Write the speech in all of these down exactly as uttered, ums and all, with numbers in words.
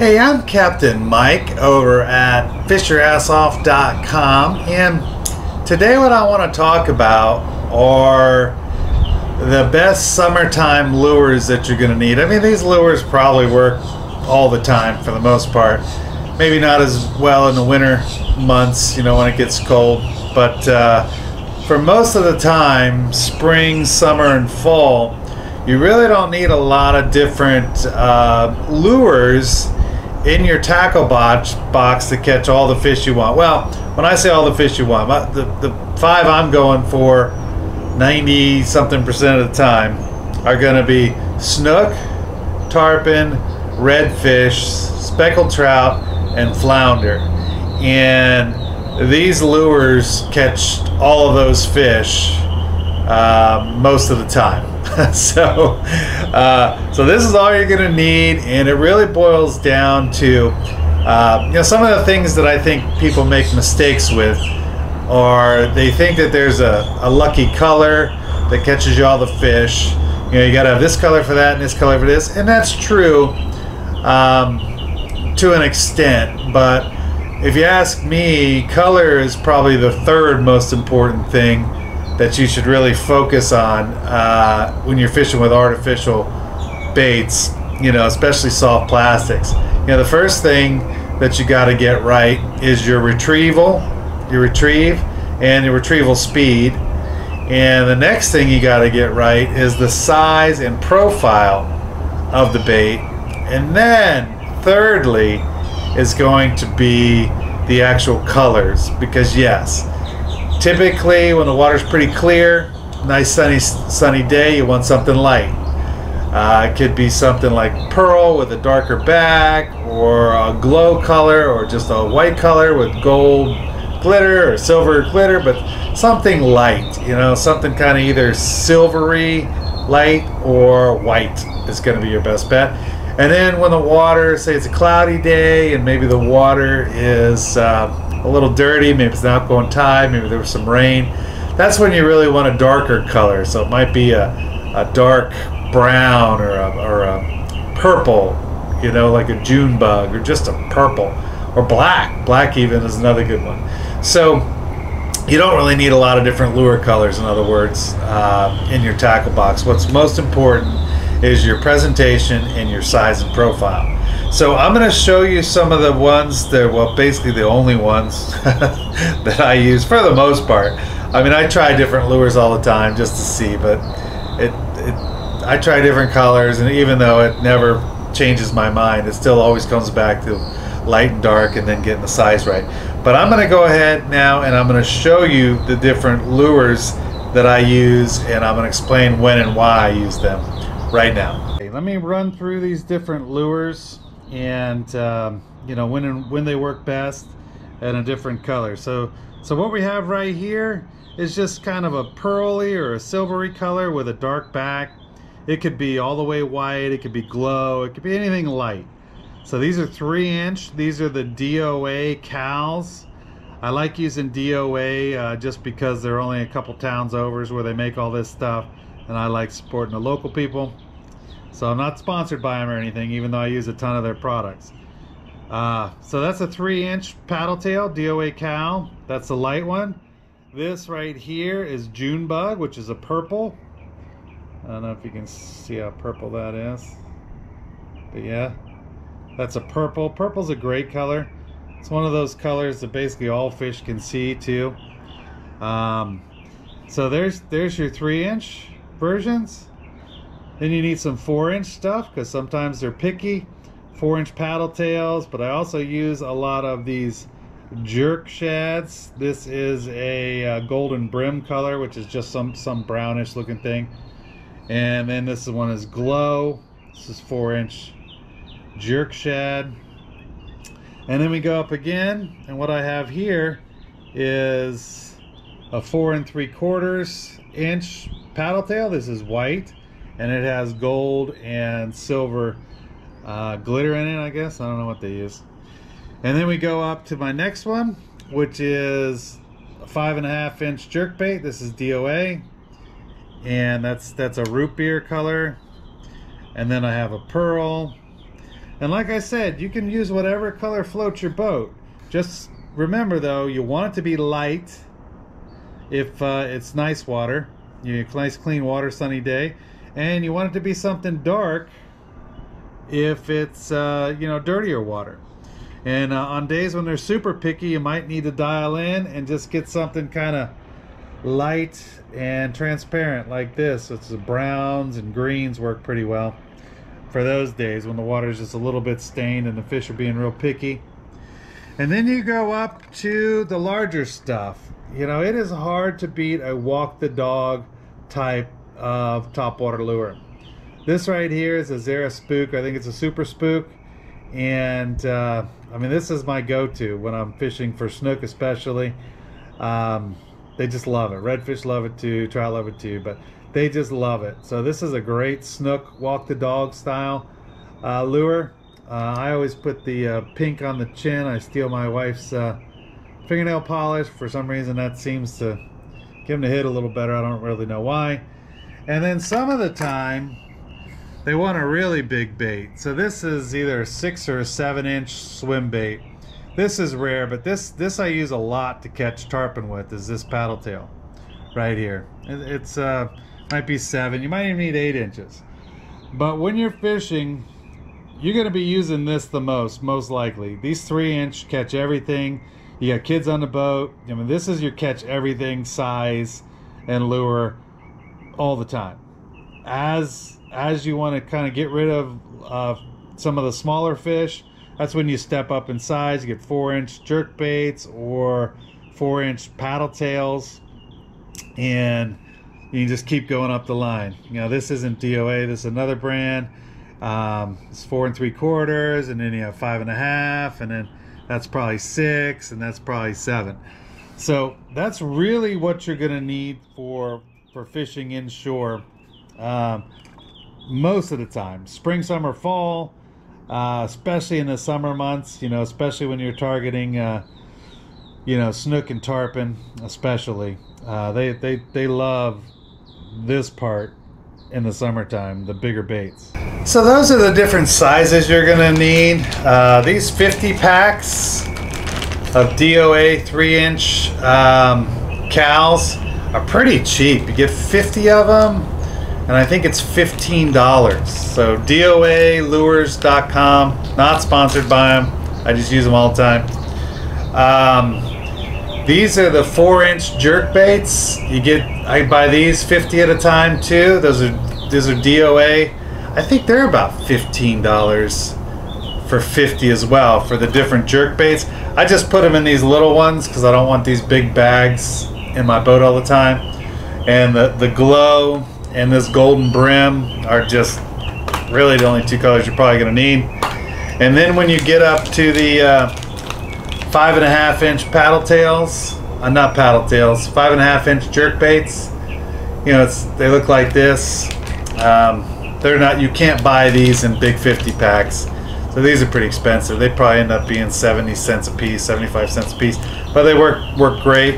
Hey, I'm Captain Mike over at fish your ass off dot com, and today what I want to talk about are the best summertime lures that you're going to need. I mean, these lures probably work all the time for the most part. Maybe not as well in the winter months, you know, when it gets cold, but uh, for most of the time, spring, summer, and fall, you really don't need a lot of different uh, lures in your tackle box box to catch all the fish you want. Well, when I say all the fish you want, the, the five I'm going for ninety something percent of the time are going to be snook, tarpon, redfish, speckled trout, and flounder. And these lures catch all of those fish uh, most of the time. so uh, so this is all you're gonna need, and it really boils down to uh, you know, some of the things that I think people make mistakes with are they think that there's a, a lucky color that catches you all the fish. You know, you gotta have this color for that and this color for this, and that's true um, to an extent, but if you ask me, color is probably the third most important thing that you should really focus on uh, when you're fishing with artificial baits, you know, especially soft plastics. You know, the first thing that you got to get right is your retrieval, your retrieve, and your retrieval speed. And the next thing you got to get right is the size and profile of the bait. And then, thirdly, is going to be the actual colors, because yes, typically when the water's pretty clear, nice sunny sunny day, you want something light. Uh, it could be something like pearl with a darker back, or a glow color, or just a white color with gold glitter or silver glitter, but something light, you know, something kind of either silvery light or white is going to be your best bet. And then when the water, say it's a cloudy day and maybe the water is uh, a little dirty, maybe it's an outgoing tide, maybe there was some rain, that's when you really want a darker color. So it might be a, a dark brown or a, or a purple, you know, like a June bug, or just a purple, or black. Black even is another good one. So you don't really need a lot of different lure colors, in other words, uh, in your tackle box. What's most important is your presentation and your size and profile. So I'm going to show you some of the ones that, well, basically the only ones that I use for the most part. I mean, I try different lures all the time just to see, but it, it I try different colors, and even though it never changes my mind, it still always comes back to light and dark and then getting the size right. But I'm going to go ahead now and I'm going to show you the different lures that I use, and I'm going to explain when and why I use them right now. Okay, let me run through these different lures and um, you know, when and when they work best and a different color. So so what we have right here is just kind of a pearly or a silvery color with a dark back. It could be all the way white, it could be glow, it could be anything light. So these are three inch. These are the D O A cals. I like using D O A uh, just because they're only a couple towns over where they make all this stuff, and I like supporting the local people. So I'm not sponsored by them or anything, even though I use a ton of their products. Uh, so that's a three inch paddle tail, D O A cal. That's the light one. This right here is June bug, which is a purple. I don't know if you can see how purple that is, but yeah, that's a purple. Purple's a great color. It's one of those colors that basically all fish can see too. Um, so there's there's your three inch versions. Then you need some four inch stuff, because sometimes they're picky. four inch paddle tails, but I also use a lot of these jerk shads. This is a uh, golden brim color, which is just some some brownish looking thing. And then this one is glow. This is four inch jerk shad. And then we go up again, and what I have here is a four and three quarters inch paddle tail. This is white, and it has gold and silver uh, glitter in it, I guess. I don't know what they use. And then we go up to my next one, which is a five and a half inch jerkbait. This is D O A, and that's that's a root beer color. And then I have a pearl, And like I said, you can use whatever color floats your boat. Just remember though, you want it to be light if uh, it's nice water, you nice clean water, sunny day, and you want it to be something dark if it's uh, you know, dirtier water. And uh, on days when they're super picky, you might need to dial in and just get something kind of light and transparent like this. So it's the browns and greens work pretty well for those days when the water is just a little bit stained and the fish are being real picky. And then you go up to the larger stuff. You know, it is hard to beat a walk the dog type of topwater lure. This right here is a Zara Spook. I think it's a super spook, and uh, I mean, this is my go-to when I'm fishing for snook especially. Um, they just love it. Redfish love it too, trout love it too, but they just love it. So this is a great snook walk the dog style uh, lure. Uh, I always put the uh, pink on the chin. I steal my wife's uh, fingernail polish. For some reason that seems to get them to hit a little better. I don't really know why. And then some of the time they want a really big bait. So this is either a six or a seven inch swim bait. This is rare, but this this I use a lot to catch tarpon with, is this paddle tail right here. It, it's uh, might be seven. You might even need eight inches. But when you're fishing, you're going to be using this the most, most likely. These three inch catch everything. You got kids on the boat. I mean, this is your catch everything size and lure all the time. As as you want to kind of get rid of uh, some of the smaller fish, that's when you step up in size. You get four inch jerk baits or four inch paddle tails, and you just keep going up the line. You know, this isn't D O A, this is another brand. Um, it's four and three quarters, and then you have five and a half, and then that's probably six, and that's probably seven. So that's really what you're gonna need for for fishing inshore um, most of the time. Spring, summer, fall, uh, especially in the summer months. You know, especially when you're targeting, uh, you know, snook and tarpon, especially. Uh, they they they love this part in the summertime, the bigger baits. So those are the different sizes you're gonna need. Uh, these fifty packs of D O A three inch um, cals are pretty cheap. You get fifty of them, and I think it's fifteen dollars. So D O A lures dot com, not sponsored by them. I just use them all the time. Um, These are the four inch jerk baits. You get, I buy these fifty at a time too. Those are those are D O A. I think they're about fifteen dollars for fifty as well for the different jerk baits. I just put them in these little ones because I don't want these big bags in my boat all the time. And the, the glow and this golden brim are just really the only two colors you're probably gonna need. And then when you get up to the uh, five and a half inch paddle tails, uh, not paddle tails, five and a half inch jerk baits. You know, it's they look like this. Um, they're not. You can't buy these in big fifty packs, so these are pretty expensive. They probably end up being seventy cents a piece, seventy-five cents a piece, but they work work great.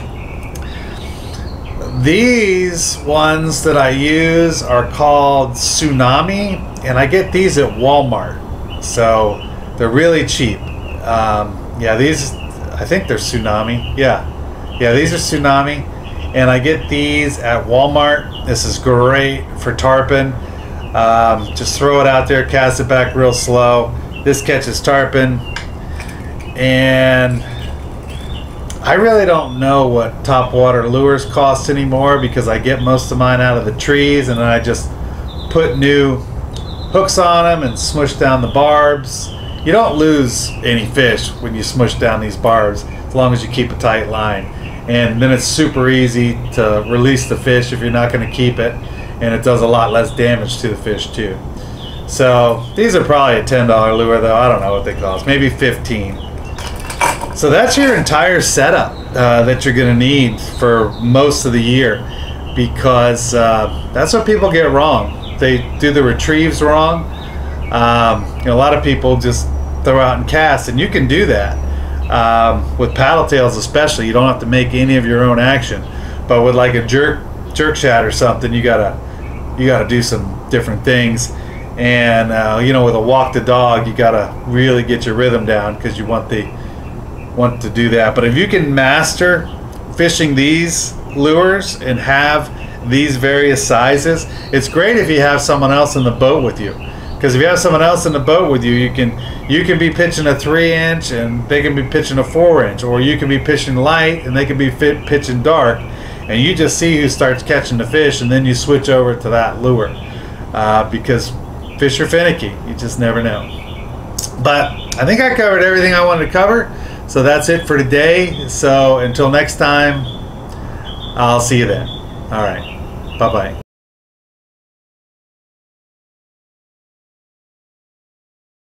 These ones that I use are called Tsunami, and I get these at Walmart, so they're really cheap. Um, Yeah, these, I think they're Tsunami. Yeah, yeah, these are Tsunami, and I get these at Walmart. This is great for tarpon. Um, just throw it out there, cast it back real slow. This catches tarpon, and I really don't know what topwater lures cost anymore because I get most of mine out of the trees, and then I just put new hooks on them and smush down the barbs. You don't lose any fish when you smush down these barbs as long as you keep a tight line. And then it's super easy to release the fish if you're not going to keep it, and it does a lot less damage to the fish too. So these are probably a ten dollar lure though. I don't know what they cost, maybe fifteen. So that's your entire setup uh, that you're going to need for most of the year, because uh, that's what people get wrong. They do the retrieves wrong. Um, you know, a lot of people just throw out and cast, and you can do that um, with paddle tails especially. You don't have to make any of your own action, but with like a jerk jerk shad or something, you gotta you gotta do some different things. And uh, you know, with a walk the dog, you gotta really get your rhythm down because you want the want to do that. But if you can master fishing these lures and have these various sizes, it's great if you have someone else in the boat with you. Because if you have someone else in the boat with you, you can you can be pitching a three inch and they can be pitching a four inch, or you can be pitching light and they can be fit, pitching dark, and you just see who starts catching the fish, and then you switch over to that lure uh, because fish are finicky. You just never know. But I think I covered everything I wanted to cover, so that's it for today. So until next time, I'll see you then. All right, bye bye.